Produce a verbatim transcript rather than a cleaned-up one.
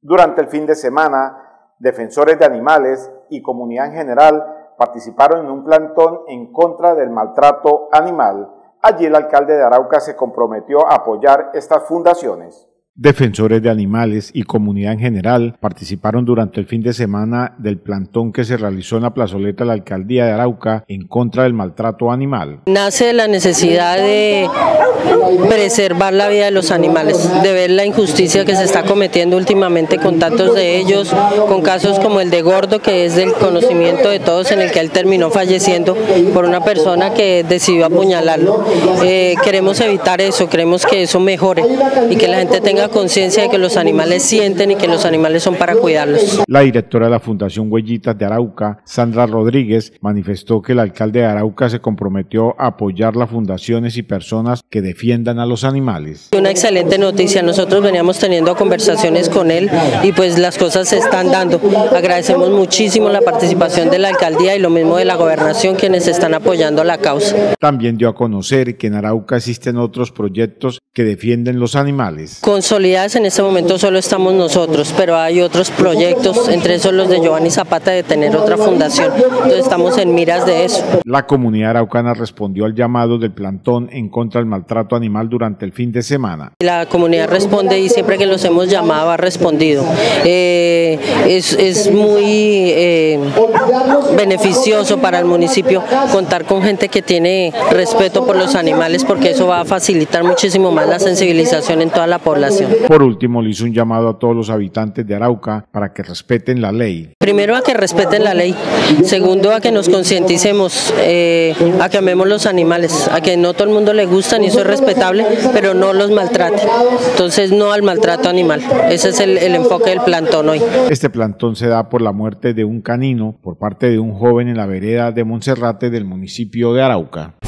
Durante el fin de semana, defensores de animales y comunidad en general participaron en un plantón en contra del maltrato animal. Allí el alcalde de Arauca se comprometió a apoyar estas fundaciones. Defensores de animales y comunidad en general participaron durante el fin de semana del plantón que se realizó en la plazoleta de la alcaldía de Arauca en contra del maltrato animal. Nace de la necesidad de preservar la vida de los animales, de ver la injusticia que se está cometiendo últimamente con tantos de ellos, con casos como el de Gordo, que es del conocimiento de todos, en el que él terminó falleciendo por una persona que decidió apuñalarlo. Eh, queremos evitar eso, queremos que eso mejore y que la gente tenga conciencia de que los animales sienten y que los animales son para cuidarlos. La directora de la Fundación Huellitas de Arauca, Sandra Rodríguez, manifestó que el alcalde de Arauca se comprometió a apoyar las fundaciones y personas que defiendan a los animales. Una excelente noticia, nosotros veníamos teniendo conversaciones con él y pues las cosas se están dando. Agradecemos muchísimo la participación de la alcaldía y lo mismo de la gobernación, quienes están apoyando la causa. También dio a conocer que en Arauca existen otros proyectos que defienden los animales. Consolidadas en este momento solo estamos nosotros, pero hay otros proyectos, entre esos los de Giovanni Zapata, de tener otra fundación. Entonces estamos en miras de eso. La comunidad araucana respondió al llamado del plantón en contra del maltrato animal durante el fin de semana. La comunidad responde y siempre que los hemos llamado ha respondido. Eh, es, es muy eh, beneficioso para el municipio contar con gente que tiene respeto por los animales, porque eso va a facilitar muchísimo más la sensibilización en toda la población. Por último, le hizo un llamado a todos los habitantes de Arauca para que respeten la ley. Primero, a que respeten la ley. Segundo, a que nos concienticemos, eh, a que amemos los animales, a que no todo el mundo le gustan y eso es respetable, pero no los maltrate. Entonces, no al maltrato animal. Ese es el, el enfoque del plantón hoy. Este plantón se da por la muerte de un canino por parte de un joven en la vereda de Monserrate del municipio de Arauca.